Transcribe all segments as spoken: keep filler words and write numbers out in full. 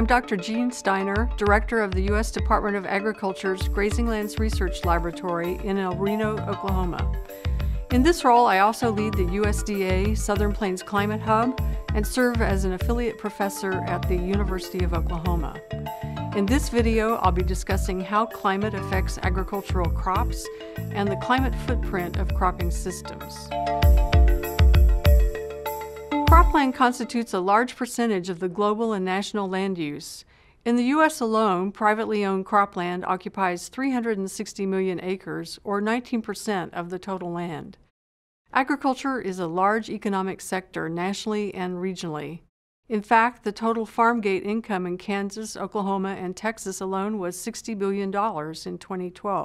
I'm Doctor Jean Steiner, Director of the U S Department of Agriculture's Grazing Lands Research Laboratory in El Reno, Oklahoma. In this role, I also lead the U S D A Southern Plains Climate Hub and serve as an affiliate professor at the University of Oklahoma. In this video, I'll be discussing how climate affects agricultural crops and the climate footprint of cropping systems. Cropland constitutes a large percentage of the global and national land use. In the U S alone, privately owned cropland occupies three hundred sixty million acres, or nineteen percent of the total land. Agriculture is a large economic sector nationally and regionally. In fact, the total farm gate income in Kansas, Oklahoma, and Texas alone was sixty billion dollars in twenty twelve.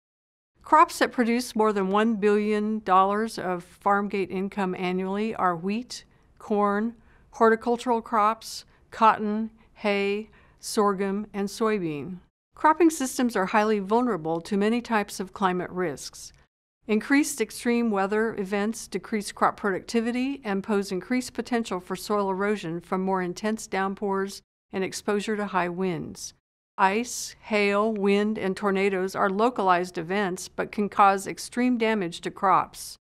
Crops that produce more than one billion dollars of farm gate income annually are wheat, corn, horticultural crops, cotton, hay, sorghum, and soybean. Cropping systems are highly vulnerable to many types of climate risks. Increased extreme weather events decrease crop productivity and pose increased potential for soil erosion from more intense downpours and exposure to high winds. Ice, hail, wind, and tornadoes are localized events but can cause extreme damage to crops.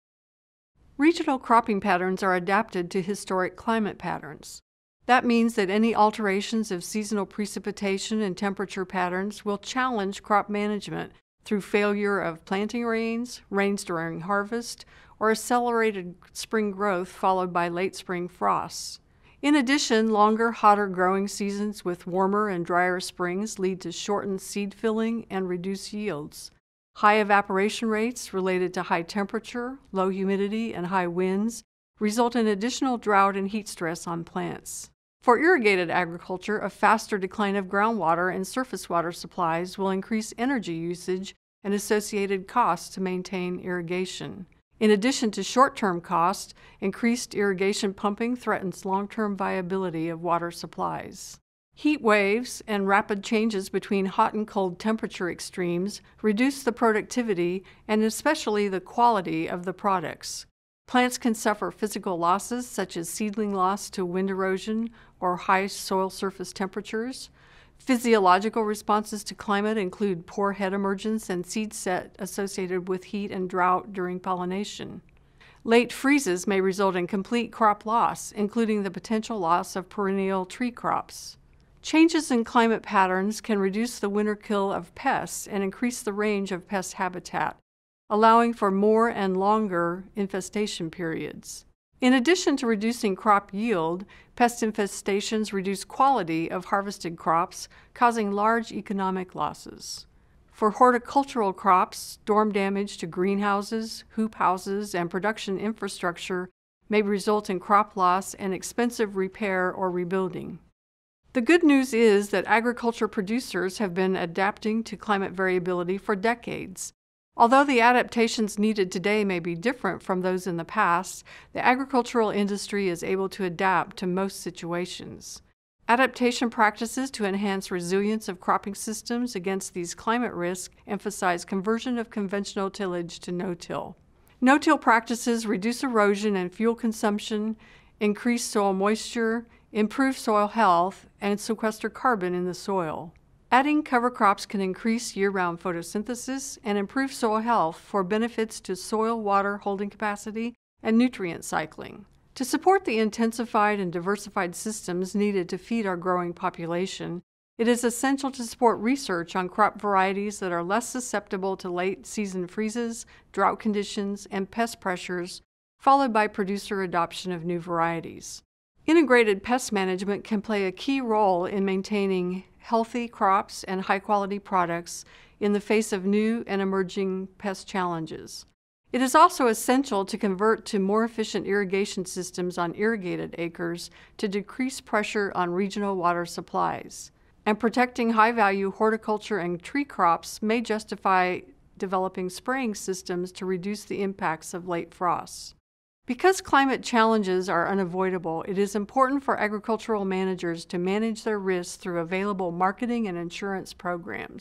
Regional cropping patterns are adapted to historic climate patterns. That means that any alterations of seasonal precipitation and temperature patterns will challenge crop management through failure of planting rains, rains during harvest, or accelerated spring growth followed by late spring frosts. In addition, longer, hotter growing seasons with warmer and drier springs lead to shortened seed filling and reduced yields. High evaporation rates related to high temperature, low humidity, and high winds result in additional drought and heat stress on plants. For irrigated agriculture, a faster decline of groundwater and surface water supplies will increase energy usage and associated costs to maintain irrigation. In addition to short-term costs, increased irrigation pumping threatens long-term viability of water supplies. Heat waves and rapid changes between hot and cold temperature extremes reduce the productivity and especially the quality of the products. Plants can suffer physical losses such as seedling loss to wind erosion or high soil surface temperatures. Physiological responses to climate include poor head emergence and seed set associated with heat and drought during pollination. Late freezes may result in complete crop loss, including the potential loss of perennial tree crops. Changes in climate patterns can reduce the winter kill of pests and increase the range of pest habitat, allowing for more and longer infestation periods. In addition to reducing crop yield, pest infestations reduce quality of harvested crops, causing large economic losses. For horticultural crops, storm damage to greenhouses, hoop houses, and production infrastructure may result in crop loss and expensive repair or rebuilding. The good news is that agriculture producers have been adapting to climate variability for decades. Although the adaptations needed today may be different from those in the past, the agricultural industry is able to adapt to most situations. Adaptation practices to enhance resilience of cropping systems against these climate risks emphasize conversion of conventional tillage to no-till. No-till practices reduce erosion and fuel consumption, increase soil moisture, improve soil health, and sequester carbon in the soil. Adding cover crops can increase year-round photosynthesis and improve soil health for benefits to soil water holding capacity and nutrient cycling. To support the intensified and diversified systems needed to feed our growing population, it is essential to support research on crop varieties that are less susceptible to late-season freezes, drought conditions, and pest pressures, followed by producer adoption of new varieties. Integrated pest management can play a key role in maintaining healthy crops and high-quality products in the face of new and emerging pest challenges. It is also essential to convert to more efficient irrigation systems on irrigated acres to decrease pressure on regional water supplies. And protecting high-value horticulture and tree crops may justify developing spraying systems to reduce the impacts of late frosts. Because climate challenges are unavoidable, it is important for agricultural managers to manage their risks through available marketing and insurance programs.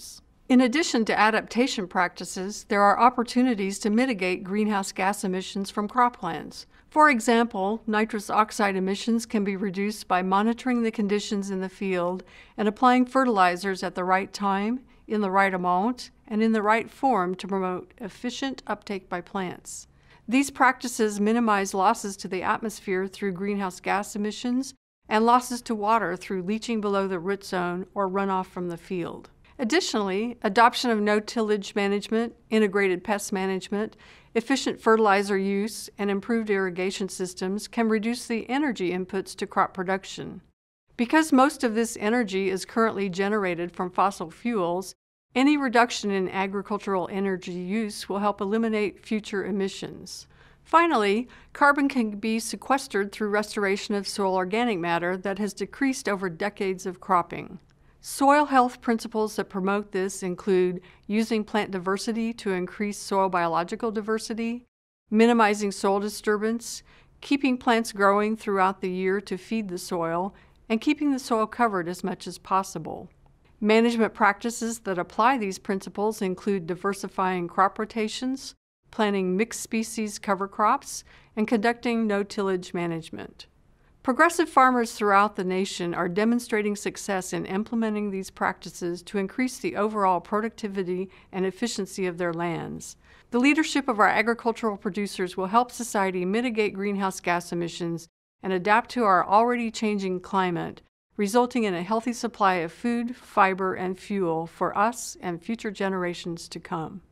In addition to adaptation practices, there are opportunities to mitigate greenhouse gas emissions from croplands. For example, nitrous oxide emissions can be reduced by monitoring the conditions in the field and applying fertilizers at the right time, in the right amount, and in the right form to promote efficient uptake by plants. These practices minimize losses to the atmosphere through greenhouse gas emissions and losses to water through leaching below the root zone or runoff from the field. Additionally, adoption of no-tillage management, integrated pest management, efficient fertilizer use, and improved irrigation systems can reduce the energy inputs to crop production. Because most of this energy is currently generated from fossil fuels, any reduction in agricultural energy use will help eliminate future emissions. Finally, carbon can be sequestered through restoration of soil organic matter that has decreased over decades of cropping. Soil health principles that promote this include using plant diversity to increase soil biological diversity, minimizing soil disturbance, keeping plants growing throughout the year to feed the soil, and keeping the soil covered as much as possible. Management practices that apply these principles include diversifying crop rotations, planting mixed species cover crops, and conducting no-tillage management. Progressive farmers throughout the nation are demonstrating success in implementing these practices to increase the overall productivity and efficiency of their lands. The leadership of our agricultural producers will help society mitigate greenhouse gas emissions and adapt to our already changing climate, resulting in a healthy supply of food, fiber, and fuel for us and future generations to come.